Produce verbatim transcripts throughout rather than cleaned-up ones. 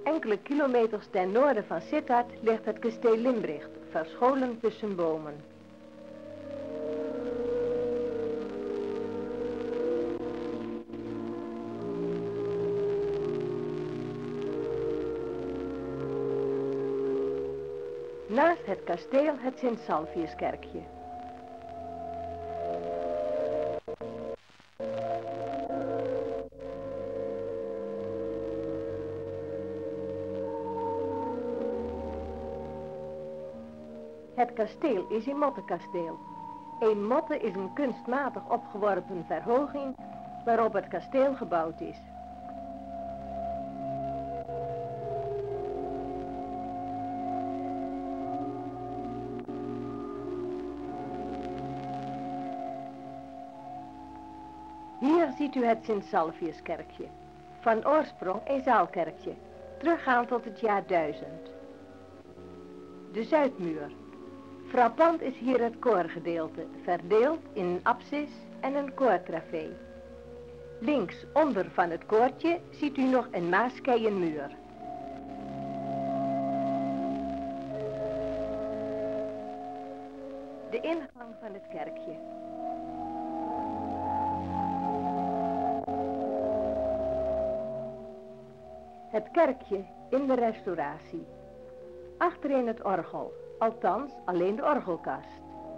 Enkele kilometers ten noorden van Sittard ligt het kasteel Limbricht, verscholen tussen bomen. Naast het kasteel het Sint-Salviuskerkje. Het kasteel is een mottenkasteel. Een motte is een kunstmatig opgeworpen verhoging waarop het kasteel gebouwd is. Hier ziet u het Sint-Salviuskerkje. Van oorsprong een zaalkerkje, teruggaand tot het jaar duizend. De zuidmuur. Frappant is hier het koorgedeelte, verdeeld in een apsis en een koortrafee. Links onder van het koortje ziet u nog een maaskeien muur. De ingang van het kerkje. Het kerkje in de restauratie. Achterin het orgel, althans alleen de orgelkast.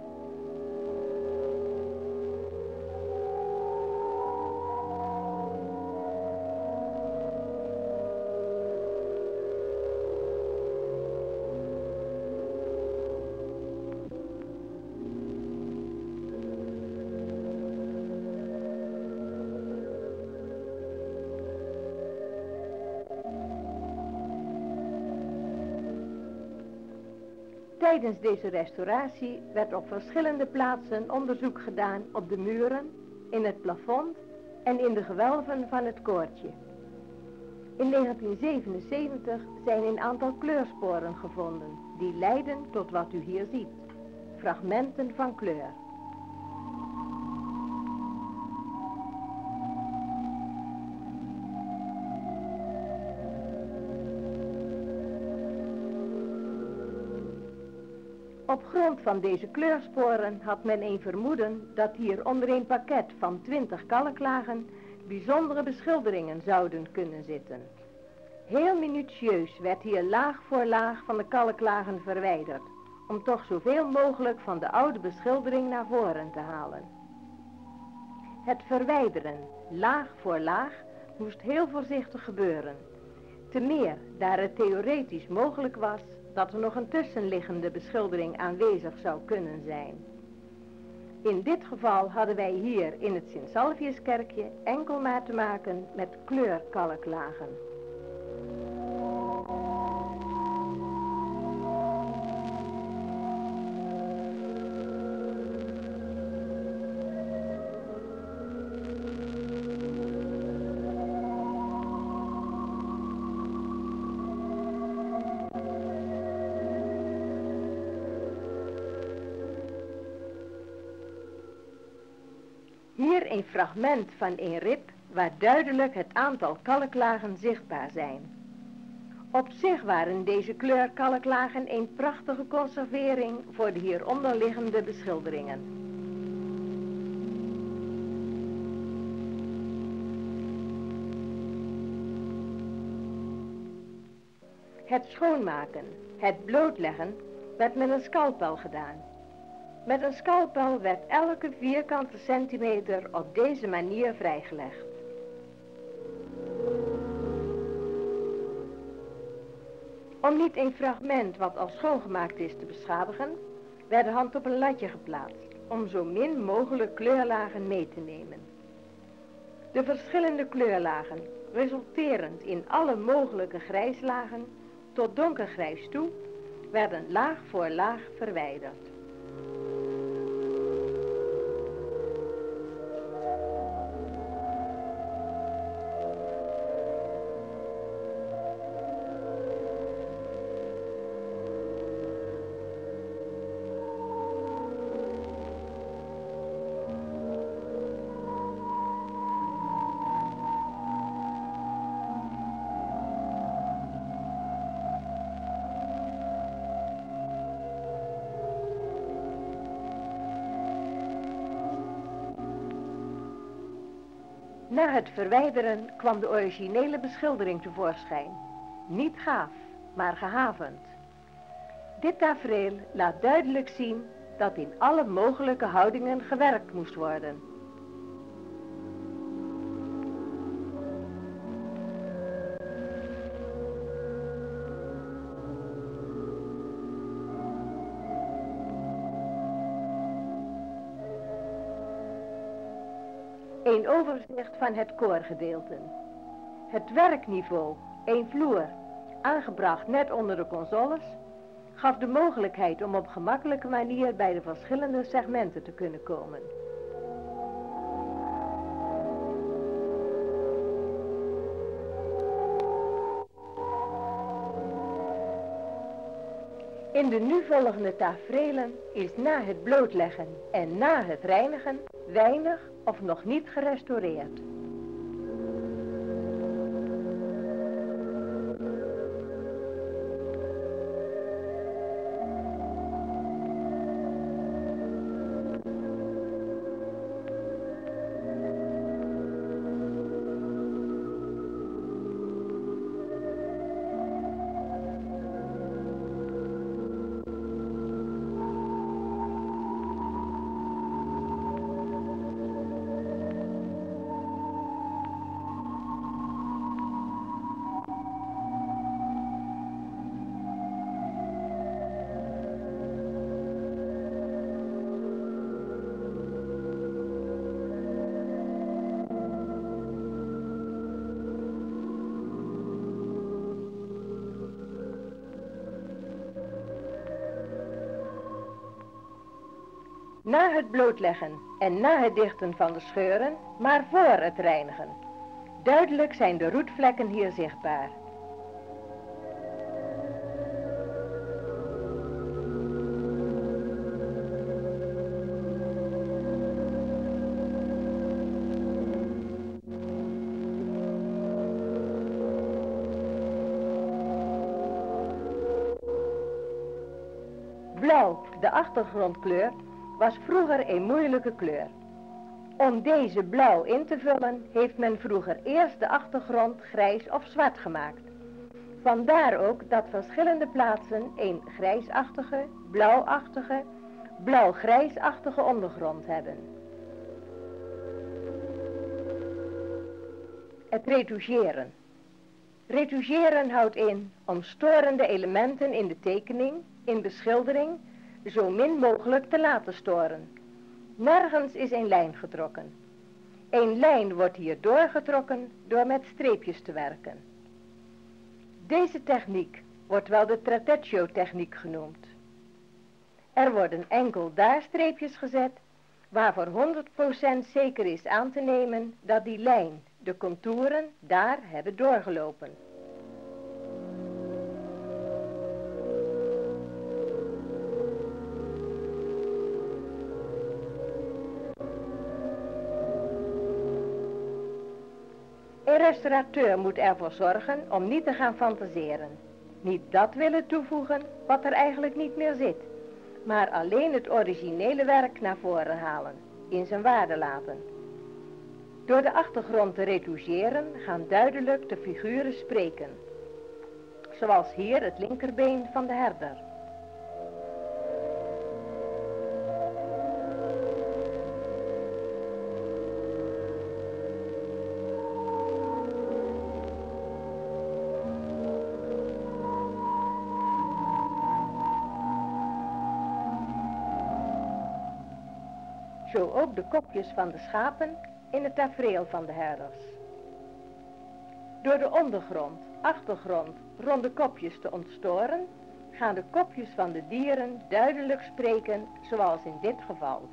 Tijdens deze restauratie werd op verschillende plaatsen onderzoek gedaan op de muren, in het plafond en in de gewelven van het koortje. In negentien zevenenzeventig zijn een aantal kleursporen gevonden, die leiden tot wat u hier ziet, fragmenten van kleur. Op grond van deze kleursporen had men een vermoeden dat hier onder een pakket van twintig kalklagen bijzondere beschilderingen zouden kunnen zitten. Heel minutieus werd hier laag voor laag van de kalklagen verwijderd, om toch zoveel mogelijk van de oude beschildering naar voren te halen. Het verwijderen, laag voor laag, moest heel voorzichtig gebeuren. Te meer daar het theoretisch mogelijk was dat er nog een tussenliggende beschildering aanwezig zou kunnen zijn. In dit geval hadden wij hier in het Sint-Salviuskerkje enkel maar te maken met kleurkalklagen. Hier een fragment van een rib waar duidelijk het aantal kalklagen zichtbaar zijn. Op zich waren deze kleurkalklagen een prachtige conservering voor de hieronder liggende beschilderingen. Het schoonmaken, het blootleggen, werd met een scalpel gedaan. Met een scalpel werd elke vierkante centimeter op deze manier vrijgelegd. Om niet een fragment wat al schoongemaakt is te beschadigen, werd de hand op een latje geplaatst, om zo min mogelijk kleurlagen mee te nemen. De verschillende kleurlagen, resulterend in alle mogelijke grijslagen, tot donkergrijs toe, werden laag voor laag verwijderd. Na het verwijderen kwam de originele beschildering tevoorschijn. Niet gaaf, maar gehavend. Dit tafereel laat duidelijk zien dat in alle mogelijke houdingen gewerkt moest worden. Een overzicht van het koorgedeelte. Het werkniveau, één vloer, aangebracht net onder de consoles, gaf de mogelijkheid om op gemakkelijke manier bij de verschillende segmenten te kunnen komen. In de nu volgende taferelen is na het blootleggen en na het reinigen weinig of nog niet gerestaureerd. Na het blootleggen en na het dichten van de scheuren, maar voor het reinigen. Duidelijk zijn de roetvlekken hier zichtbaar. Blauw, de achtergrondkleur, was vroeger een moeilijke kleur. Om deze blauw in te vullen heeft men vroeger eerst de achtergrond grijs of zwart gemaakt. Vandaar ook dat verschillende plaatsen een grijsachtige, blauwachtige, blauw-grijsachtige ondergrond hebben. Het retoucheren. Retoucheren houdt in om storende elementen in de tekening, in beschildering, zo min mogelijk te laten storen. Nergens is een lijn getrokken. Een lijn wordt hier doorgetrokken door met streepjes te werken. Deze techniek wordt wel de trapezzio-techniek genoemd. Er worden enkel daar streepjes gezet, waarvoor honderd procent zeker is aan te nemen dat die lijn, de contouren, daar hebben doorgelopen. Een restaurateur moet ervoor zorgen om niet te gaan fantaseren. Niet dat willen toevoegen wat er eigenlijk niet meer zit, maar alleen het originele werk naar voren halen, in zijn waarde laten. Door de achtergrond te retoucheren gaan duidelijk de figuren spreken. Zoals hier het linkerbeen van de herder. Zo ook de kopjes van de schapen in het tafereel van de herders. Door de ondergrond, achtergrond, ronde kopjes te ontstoren, gaan de kopjes van de dieren duidelijk spreken, zoals in dit geval.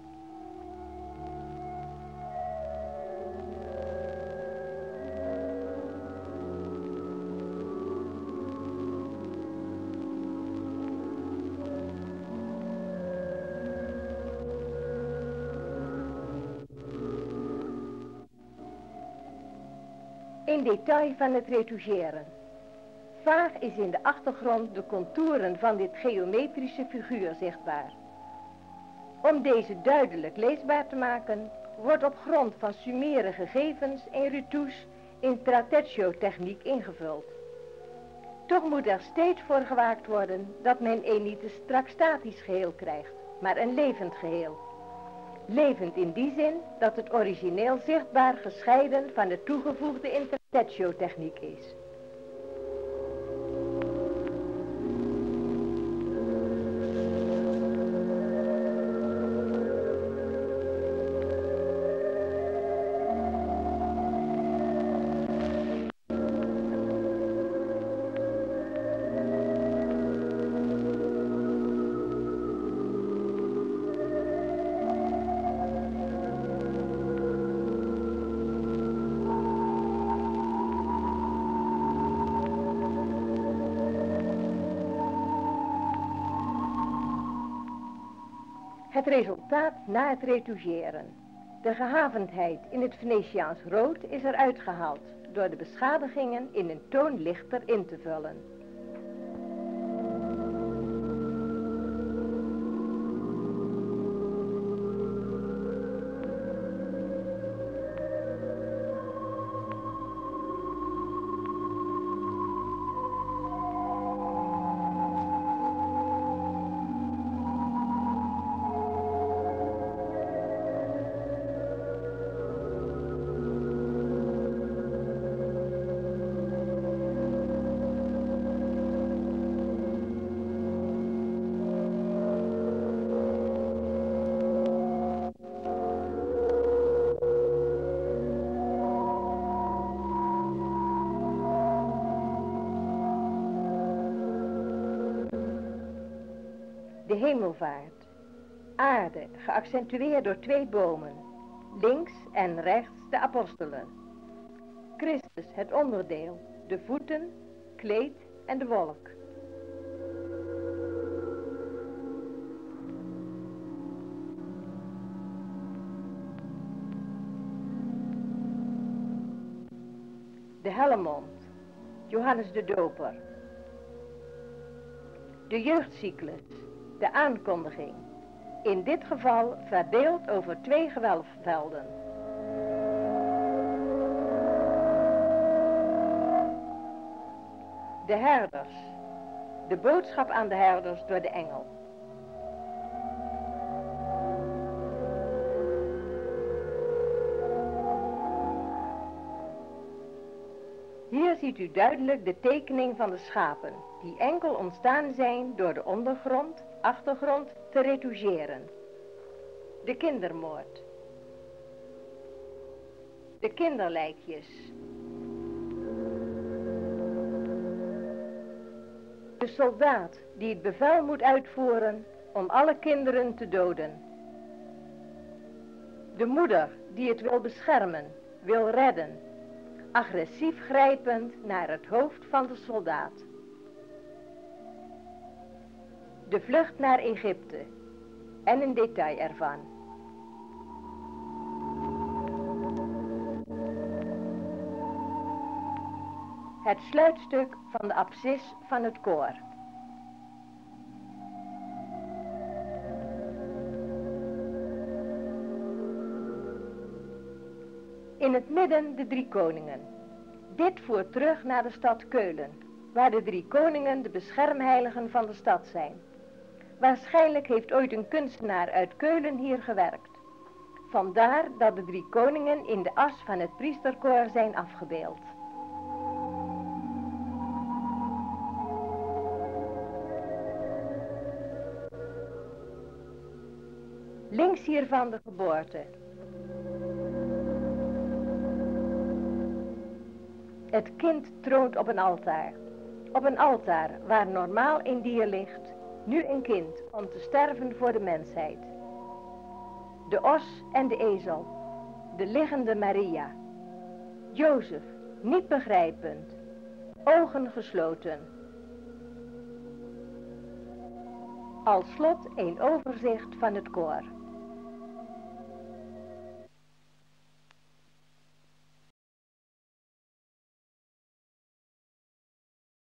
Een detail van het retoucheren. Vaag is in de achtergrond de contouren van dit geometrische figuur zichtbaar. Om deze duidelijk leesbaar te maken, wordt op grond van sumere gegevens en retouches in trateggio-techniek ingevuld. Toch moet er steeds voor gewaakt worden dat men een niet te strak statisch geheel krijgt, maar een levend geheel. Levend in die zin dat het origineel zichtbaar gescheiden van de toegevoegde in trateggio-techniek is. Het resultaat na het retoucheren. De gehavendheid in het Venetiaans rood is eruit gehaald door de beschadigingen in een toon lichter in te vullen. De hemelvaart. Aarde, geaccentueerd door twee bomen. Links en rechts de apostelen. Christus, het onderdeel. De voeten, kleed en de wolk. De hellemond. Johannes de Doper. De jeugdcyclus. De aankondiging, in dit geval verdeeld over twee gewelfvelden. De herders, de boodschap aan de herders door de engel. Hier ziet u duidelijk de tekening van de schapen, die enkel ontstaan zijn door de ondergrond, achtergrond te retoucheren. De kindermoord. De kinderlijkjes. De soldaat die het bevel moet uitvoeren om alle kinderen te doden. De moeder die het wil beschermen, wil redden, agressief grijpend naar het hoofd van de soldaat. De vlucht naar Egypte en een detail ervan. Het sluitstuk van de apsis van het koor. In het midden de drie koningen. Dit voert terug naar de stad Keulen, waar de drie koningen de beschermheiligen van de stad zijn. Waarschijnlijk heeft ooit een kunstenaar uit Keulen hier gewerkt. Vandaar dat de drie koningen in de as van het priesterkoor zijn afgebeeld. Links hiervan de geboorte. Het kind troont op een altaar. Op een altaar waar normaal een dier ligt, nu een kind om te sterven voor de mensheid. De os en de ezel, de liggende Maria. Jozef, niet begrijpend, ogen gesloten. Als slot een overzicht van het koor.